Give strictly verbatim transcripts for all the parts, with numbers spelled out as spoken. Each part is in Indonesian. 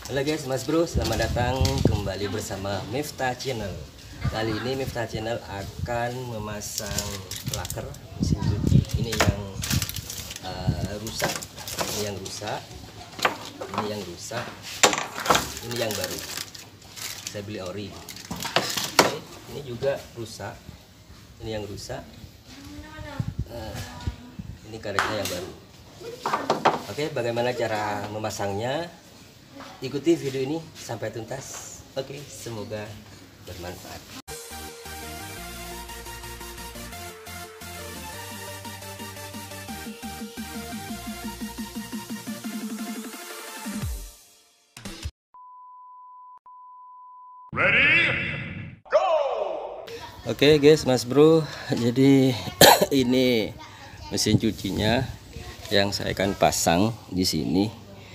Halo guys, Mas Bro, selamat datang kembali bersama Miftah Channel. Kali ini Miftah Channel akan memasang laker mesin cuci. Ini yang uh, rusak, ini yang rusak, ini yang rusak, ini yang baru. Saya beli ori. Oke, ini juga rusak, ini yang rusak. Uh, ini karetnya yang baru. Oke, bagaimana cara memasangnya? Ikuti video ini sampai tuntas. Oke, semoga bermanfaat. Ready? Go! Oke guys, Mas Bro, jadi ini mesin cucinya yang saya akan pasang di sini.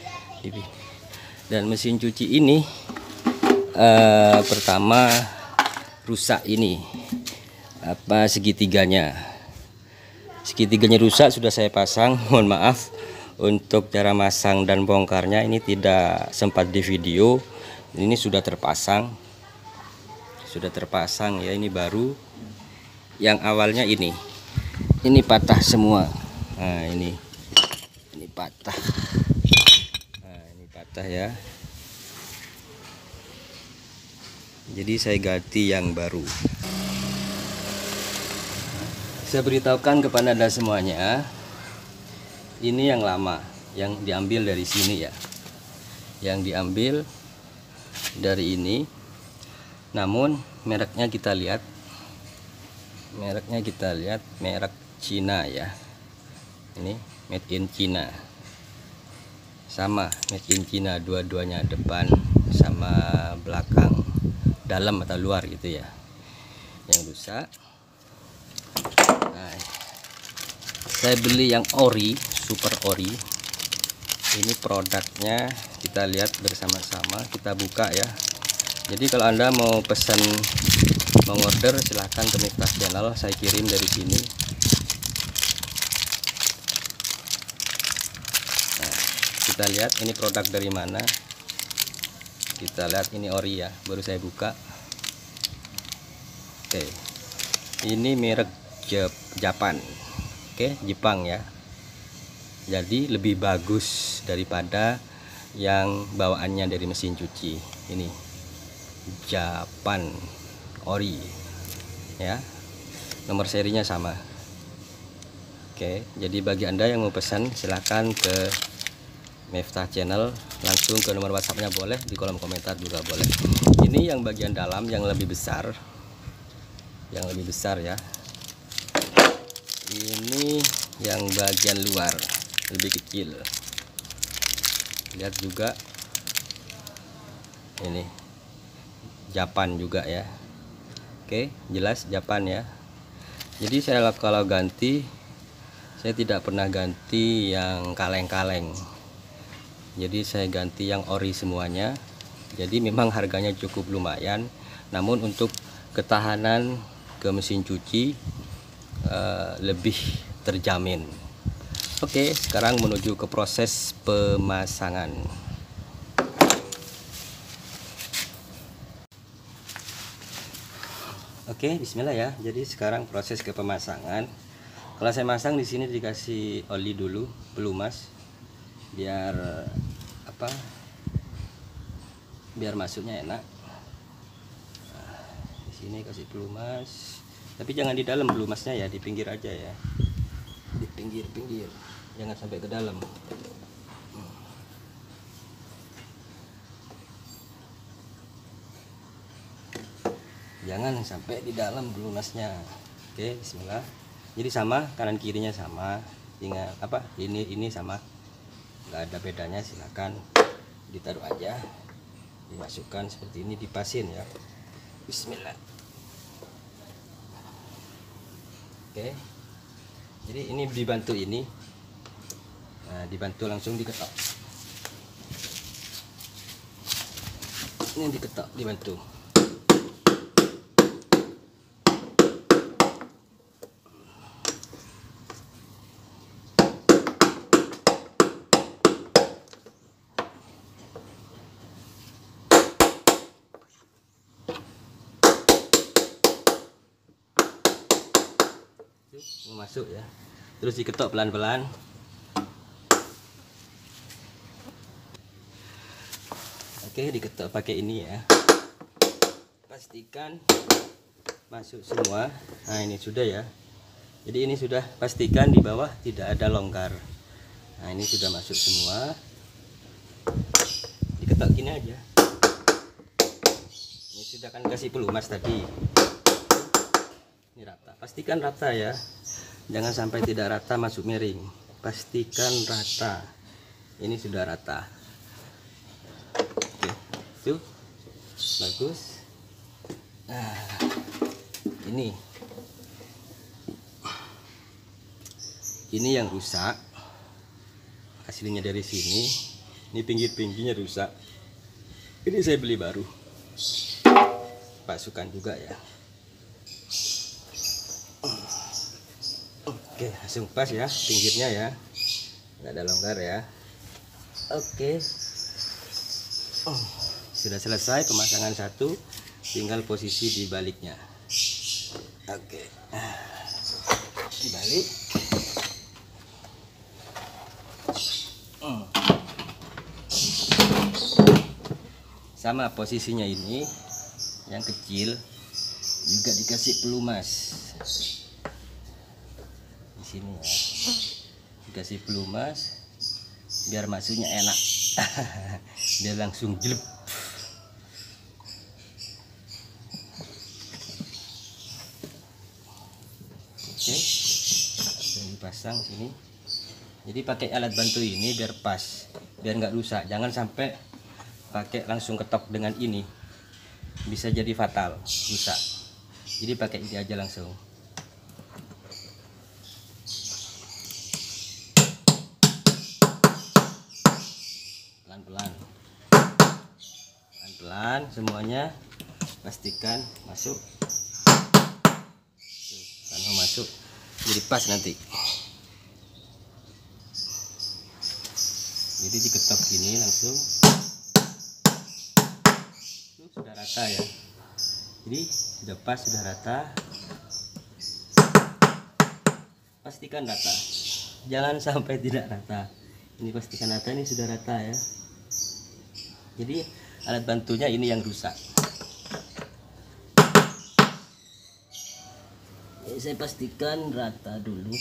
Dan mesin cuci ini uh, pertama rusak ini apa segitiganya segitiganya rusak, sudah saya pasang. Mohon maaf untuk cara masang dan bongkarnya ini tidak sempat di video. Ini sudah terpasang sudah terpasang ya, ini baru. Yang awalnya ini ini patah semua. Nah ini ini patah patah ya, jadi saya ganti yang baru. Saya beritahukan kepada Anda semuanya, ini yang lama yang diambil dari sini ya, yang diambil dari ini. Namun mereknya kita lihat, mereknya kita lihat merek Cina ya, ini made in China. Sama made in China, dua-duanya, depan sama belakang, dalam atau luar gitu ya, yang rusak. Nah, saya beli yang ori, super ori. Ini produknya kita lihat bersama-sama, kita buka ya. Jadi kalau Anda mau pesan, mau order, silahkan ke Miftah Channel, saya kirim dari sini. Kita lihat ini produk dari mana. Kita lihat ini ori ya, baru saya buka. Oke, ini merek Japan. Oke, Jepang ya. Jadi lebih bagus daripada yang bawaannya dari mesin cuci. Ini Japan ori ya, nomor serinya sama. Oke, jadi bagi Anda yang mau pesan, silahkan ke Miftah Channel, langsung ke nomor WhatsAppnya boleh, di kolom komentar juga boleh. Ini yang bagian dalam yang lebih besar, yang lebih besar ya. Ini yang bagian luar lebih kecil. Lihat juga, ini Japan juga ya. Oke, jelas Japan ya. Jadi saya kalau ganti, saya tidak pernah ganti yang kaleng-kaleng. Jadi saya ganti yang ori semuanya. Jadi memang harganya cukup lumayan, namun untuk ketahanan ke mesin cuci uh, lebih terjamin. Oke, sekarang menuju ke proses pemasangan. Oke, bismillah ya. Jadi sekarang proses ke pemasangan. Kalau saya masang di sini dikasih oli dulu, pelumas, biar apa biar masuknya enak. Nah, di sini kasih pelumas, tapi jangan di dalam pelumasnya ya, di pinggir aja ya, di pinggir-pinggir, jangan sampai ke dalam. Jangan sampai di dalam pelumasnya. Oke, bismillah. Jadi sama, kanan kirinya sama, ingat apa, ini ini sama, nggak ada bedanya. Silakan ditaruh aja, dimasukkan seperti ini, dipasin ya. Bismillah. Oke, jadi ini dibantu ini, nah dibantu langsung diketok, ini diketok, dibantu. masuk ya. Terus diketok pelan-pelan. Oke, diketok pakai ini ya. Pastikan masuk semua. Nah, ini sudah ya. Jadi ini sudah, pastikan di bawah tidak ada longgar. Nah, ini sudah masuk semua. Diketok gini aja. Ini sudah kan kasih pelumas tadi. Ini rata. Pastikan rata ya. Jangan sampai tidak rata masuk miring. Pastikan rata. Ini sudah rata. Oke, itu bagus. Nah, ini ini yang rusak, hasilnya dari sini. Ini pinggir-pinggirnya rusak, ini saya beli baru, pasukan juga ya. Oke, langsung pas ya pinggirnya ya, nggak ada longgar ya. Oke, sudah selesai pemasangan satu, tinggal posisi di baliknya. Oke, dibalik. Sama posisinya ini, yang kecil juga dikasih pelumas di sini ya, dikasih pelumas biar masuknya enak. Biar langsung jelek. Oke, langsung dipasang sini. Jadi pakai alat bantu ini biar pas, biar nggak rusak. Jangan sampai pakai langsung ketok dengan ini, bisa jadi fatal, rusak. Jadi pakai ini aja langsung. Pelan-pelan, pelan-pelan semuanya. Pastikan masuk. Kalau masuk, jadi pas nanti. Jadi diketok gini langsung. Sudah rata ya, jadi sudah pas, sudah rata. Pastikan rata, jangan sampai tidak rata. Ini pastikan rata, ini sudah rata ya. Jadi alat bantunya ini yang rusak. Ini saya pastikan rata dulu.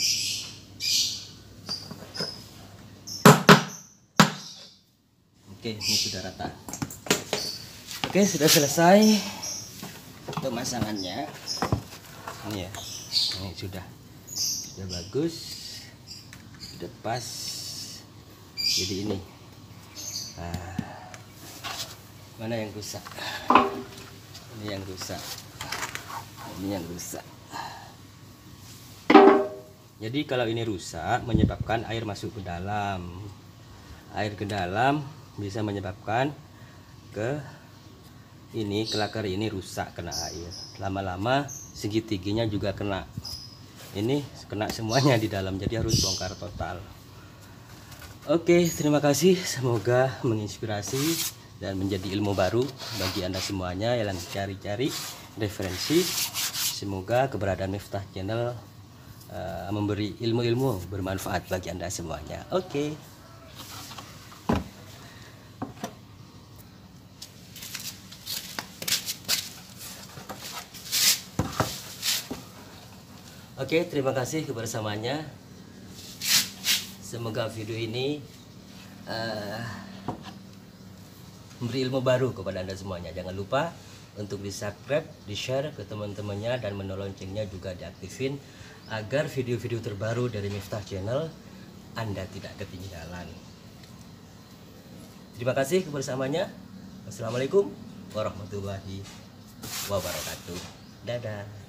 Oke, ini sudah rata. Oke, sudah selesai pemasangannya. Ini ya, ini sudah sudah bagus, sudah pas. Jadi ini, nah, mana yang rusak? Ini yang rusak, ini yang rusak. Jadi kalau ini rusak, menyebabkan air masuk ke dalam. Air ke dalam bisa menyebabkan ke ini kelakar ini rusak, kena air. Lama-lama segitiginya juga kena. Ini kena semuanya di dalam, jadi harus bongkar total. Oke, terima kasih. Semoga menginspirasi dan menjadi ilmu baru bagi Anda semuanya yang cari-cari referensi. Semoga keberadaan Miftah Channel uh, memberi ilmu-ilmu bermanfaat bagi Anda semuanya. Oke. Oke, terima kasih kebersamaannya. Semoga video ini uh, memberi ilmu baru kepada Anda semuanya. Jangan lupa untuk di subscribe, di share ke teman-temannya, dan menol loncengnya juga diaktifin agar video-video terbaru dari Miftah Channel Anda tidak ketinggalan. Terima kasih kebersamaannya. Wassalamualaikum warahmatullahi wabarakatuh. Dadah.